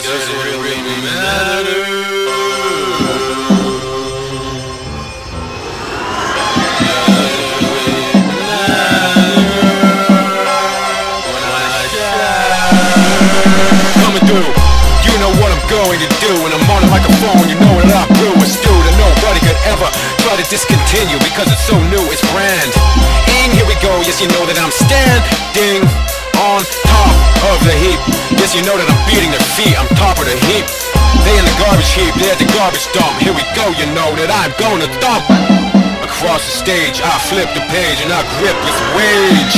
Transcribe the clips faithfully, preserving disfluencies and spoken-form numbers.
does it really matter? Coming through, you know what I'm going to do. When I'm on the microphone, you know that I'm through. It's due that nobody could ever try to discontinue, because it's so new, it's brand. And here we go, yes, you know that I'm standing on top of the heap. Yes, you know that I'm beating their feet, I'm top of the heap. They in the garbage heap, they at the garbage dump. Here we go, you know that I'm gonna thump. Across the stage, I flip the page and I grip with rage.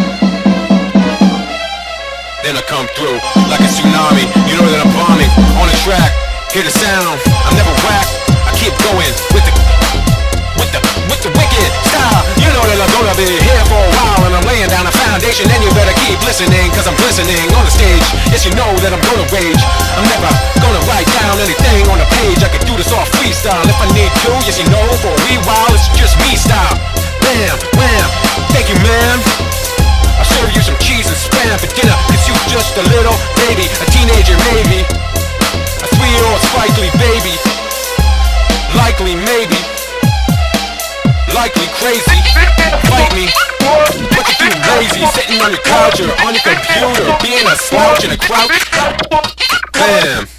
Then I come through like a tsunami. You know that I'm bombing on the track. Hear the sound, I'm never whack. I keep going with the With the, with the wicked style. You know that I'm gonna be here for a while, and I'm laying down a foundation, and you better keep listening, cause I'm glistening on the stage. Yes, you know that I'm gonna rage. I'm never gonna write down anything on the page. I can do this all freestyle if I need to. Yes, you know, for a wee while, it's just me style. Bam, wham, thank you, man. I'll serve you some cheese and spam for dinner, cause you just a little baby, a teenager maybe, a three-year-old Spike Lee baby. Likely, maybe. Likely crazy, fight me. What you do lazy, sitting on your couch or on your computer, being a slouch in a crouch. Bam.